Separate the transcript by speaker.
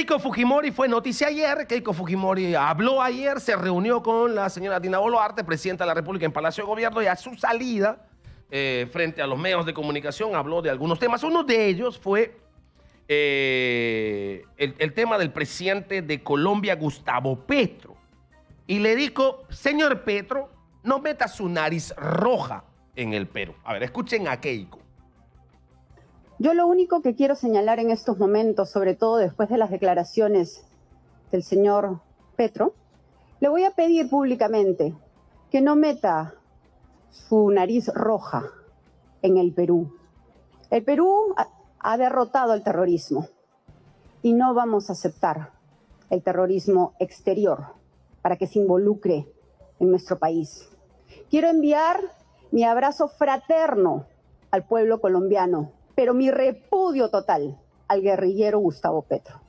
Speaker 1: Keiko Fujimori fue noticia ayer. Keiko Fujimori habló ayer, se reunió con la señora Dina Boluarte, presidenta de la República, en Palacio de Gobierno, y a su salida, frente a los medios de comunicación, habló de algunos temas. Uno de ellos fue el tema del presidente de Colombia, Gustavo Petro. Y le dijo, señor Petro, no meta su nariz roja en el Perú. A ver, escuchen a Keiko.
Speaker 2: Yo lo único que quiero señalar en estos momentos, sobre todo después de las declaraciones del señor Petro, le voy a pedir públicamente que no meta su nariz roja en el Perú. El Perú ha derrotado el terrorismo y no vamos a aceptar el terrorismo exterior para que se involucre en nuestro país. Quiero enviar mi abrazo fraterno al pueblo colombiano, pero mi repudio total al guerrillero Gustavo Petro.